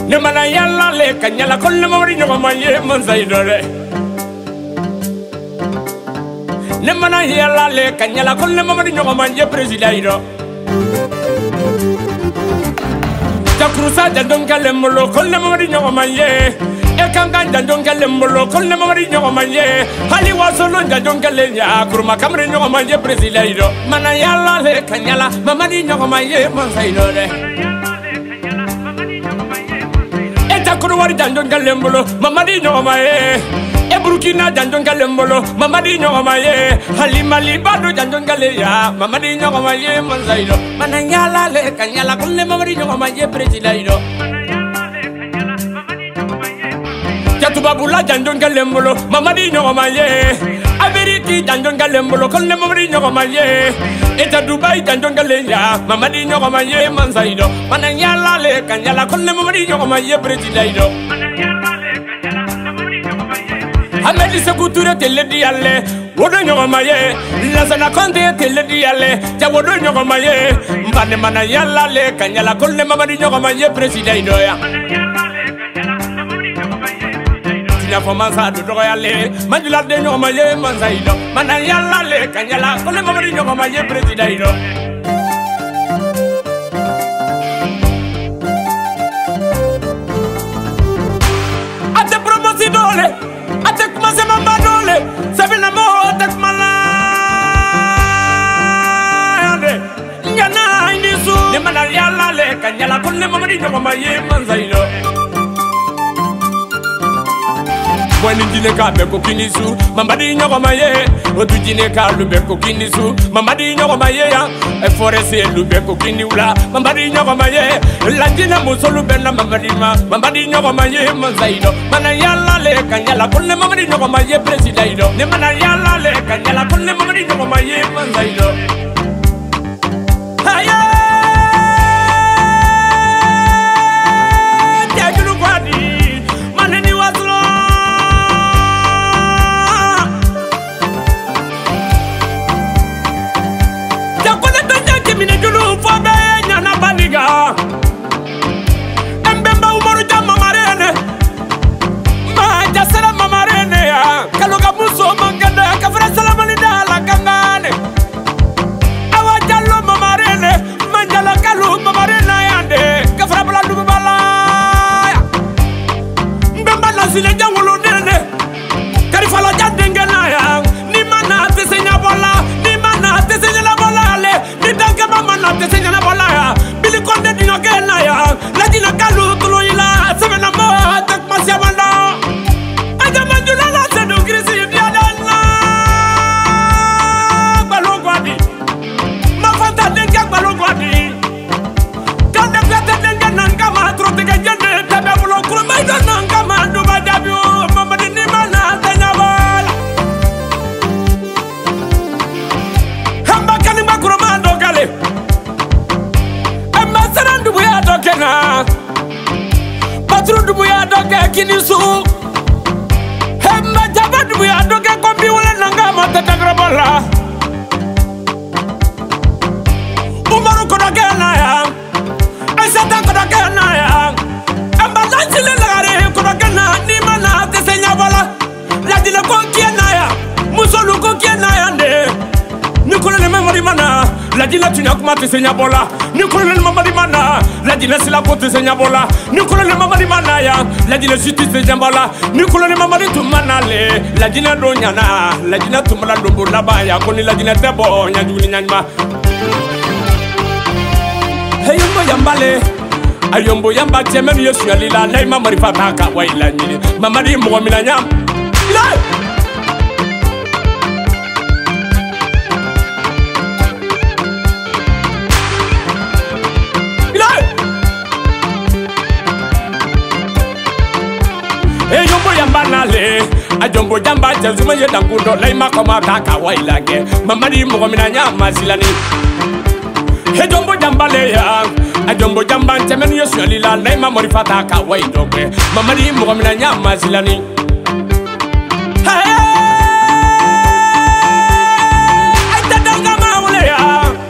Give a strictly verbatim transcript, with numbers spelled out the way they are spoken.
ne mana yalla le kanyala kolle mawri nyogo maye man saidore ne mana yalla le kanyala kolle mawri nyogo maye presidaido Takrusa jandon kalembolo kolle mawri nyogo maye e kanga jandon kalembolo kolle mawri nyogo maye hali wasolo jandon kalenya kurma kamre nyogo maye presidaido mana yalla le kanyala mamadi nyogo maye man saidore Kurwari janjon galembolo mamadi nyoma ye e Burkina janjon galembolo mamadi nyoma ye Halima libado janjon galeya mamadi nyoma ye manzaido mananyala le kanyala kulle mamadi nyoma ye presidaido Jatubabula janjon galembolo mamadi nyoma ye Ameriki janjon galembolo kulle mamadi nyoma ye Eta Dubai janjon galeya mamadi nyoma ye manzaido mananyala le kanyala kulle mamadi nyoma ye presidaido Hamedi Sekouture tele diale wodo nyoma ye Lazana Konte tele diale ja wodo nyoma ye mbane mana yalla le kanyala kulle mamadi nyoma ye presidaido ya Tina foma sa do yale manjula de nyoma ye manzaido mana yalla le kanyala kulle mamadi nyoma ye presidaido Ate promosi dole ate kuma se mamba dole sabina mo ate kuma la ande nyana indisu ne mana yalla le kanyala kulle mamadi nyoma ye manzaido Wani jine ka beko kinisu mamadi nyoma ye otu jine ka lu beko kinisu mamadi nyoma ye ya e forese lu beko kiniula mamadi nyoma ye la jina musolu benna mamadi ma mamadi nyoma ye manzaido mana yalla le kanyala kulle mamadi nyoma ye presidaido ne mana yalla le kanyala kulle mamadi nyoma ye manzaido haya jagulu kwadi maneni waslo Mine julu fobe nyana baniga Mbemba umoru jama marene Ma jasara mamarene ya Kaluga muso mangada Kafra salamani dala kangane Awa jalo mamarene Manjala kalu mamarene yande Kafra bala dubu bala Mbemba nasile jangulu nene Karifala jadenge na ya Nimana tisenya bola Nimana tisenya la bola le Mana te señala bola Billy Conde dino gena ya La dina kalu tulo ila Semena mo tak masya manda Aja manjula la sedu krisi diadana Balon gwadi Ma fanta denga balon gwadi Kande gata denga nangama Trote ke jende tabe bulo kula Maida nangama Duba jabio Mama dini mana tenya bola Hamba kani makuro mando kale Dubuya doke na Patru dubuya doke kinisu Hemma jaba dubuya doke kombi wala nanga mata tagrabola Umaru kodoke na ya Aisata kodoke na ya Amba lansile lagare kodoke na Nima na tesenya bola Ladile kokie na ya Musolu kokie na ya nde Nikolo le memori mana La dina tunya kuma te senya bola Nikolo le mamadi mana La dina sila ko te senya bola Nikolo le mamadi mana ya La dina justice te senya bola Nikolo le mamadi tumana le La dina do nyana La dina tumala do bola ba ya Koni la dina tebo nya juni nyanyma Hey yombo yambale Ayombo yamba chemem yesu yalila Na ima marifata ka wa ila nyini Mamadi mwa mina nyam Ilai Banale a jombo jamba jazuma ye dangudo laima koma taka wailage mamadi mogomina nyama silani he jombo jamba le ya a jombo jamba temenu yesu alila laima morifata ka waidoke mamadi mogomina nyama silani